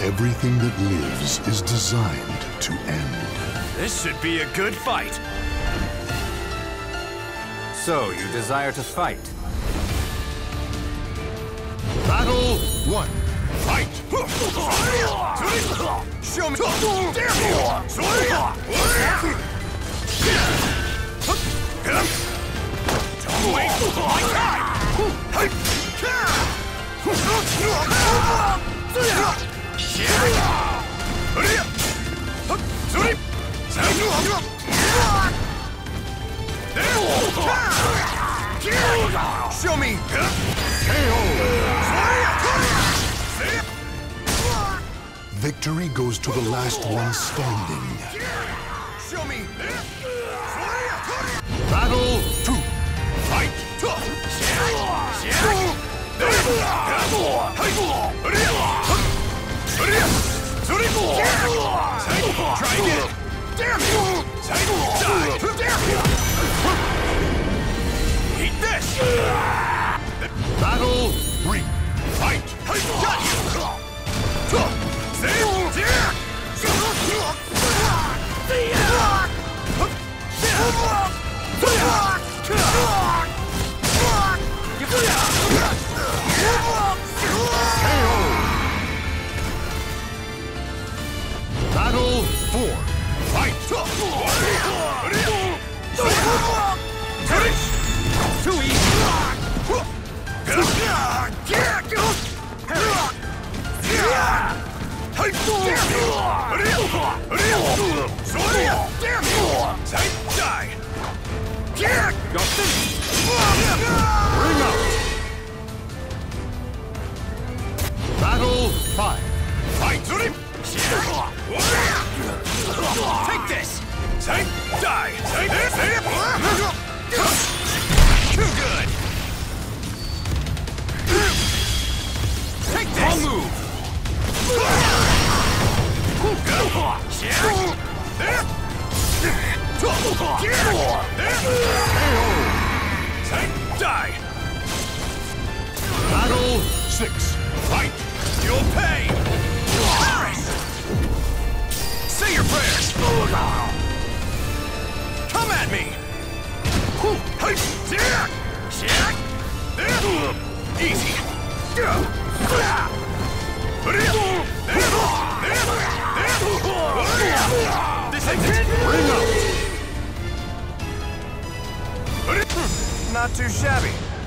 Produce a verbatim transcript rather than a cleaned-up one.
Everything that lives is designed to end. This should be a good fight. So, you desire to fight? Battle one. Fight! Show me! Damn you! Don't waste my time! Show me! Victory goes to the last one standing. Show me! Battle two! Fight! Try again! Damn you! Die! Damn you! Eat this! Battle three! Fight! Got you! Battle four. Fight! Too easy! Die! Go finish! Bring up! Battle five. Fight! Take this! Take! Die! Take this! Too good! Take this! I'll move! Take! Die! Battle six. Fight! You'll pay! Paris! Say your prayers! Come at me! Easy! This ain't it! Bring up! Not too shabby.